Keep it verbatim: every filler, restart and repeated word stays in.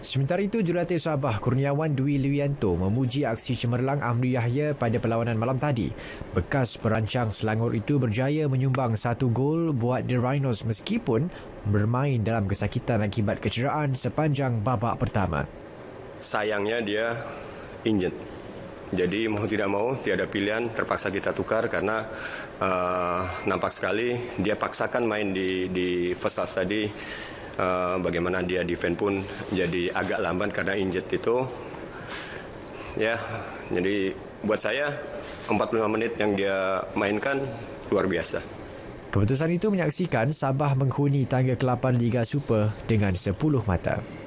Sementara itu, jurulatih Sabah Kurniawan Dwi Liwianto memuji aksi cemerlang Amri Yahya pada perlawanan malam tadi. Bekas perancang Selangor itu berjaya menyumbang satu gol buat The Rhinos meskipun bermain dalam kesakitan akibat kecederaan sepanjang babak pertama. Sayangnya dia injured. Jadi mau tidak mau tiada pilihan, terpaksa kita tukar karena uh, nampak sekali dia paksakan main di di first half tadi. Uh, bagaimana dia defend pun jadi agak lambat karena injured itu. Ya, jadi buat saya empat puluh lima menit yang dia mainkan luar biasa. Keputusan itu menyaksikan Sabah menghuni tangga ke lapan Liga Super dengan sepuluh mata.